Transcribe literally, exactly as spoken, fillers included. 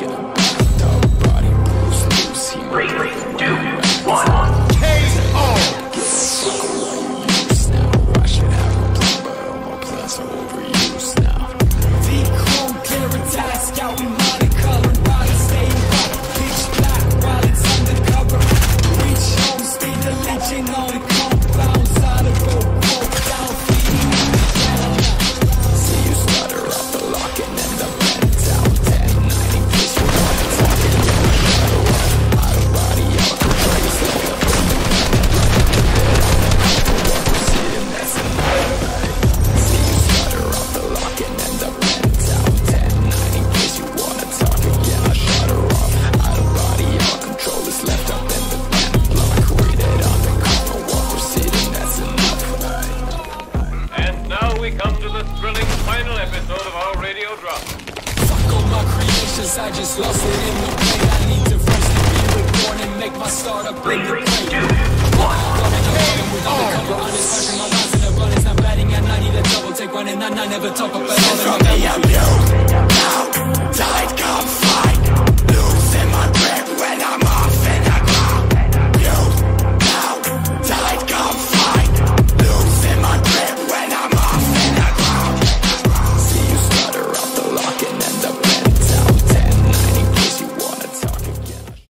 in a bathtub, body bruised loose. He Three, two, one. K O. I should have a plan, but all my plans are overused now. Dechrome, clear a task out in monocolored body, staying hot, pitch black while it's undercover. Reach home, speed the legion on compounds, out of go, broke down, feeding in the ground. See you stutter off the lock and end up bent down. Ten, nine, in case you want to talk it, yeah, shut her up. Out of body, out the place, left up in the sitting, that's enough, right? See you stutter off the lock and end up bent down. Ten, nine, in case you want to talk it, yeah, shut her off. Out of body, out control is left up in the bent block. Read it on the cover, walk or sitting, that's enough, right? And now we come to the thrilling final episode of our radio drama. Fuck all my creations, I just lost it in the play. I need to first be reborn and make my start up in the Three, play. two, one. With undercover, honest, punching my lines in the runnings, not batting at ninety, the double take running, nine, nine, never talk about all the From the blue, now, tide come fire.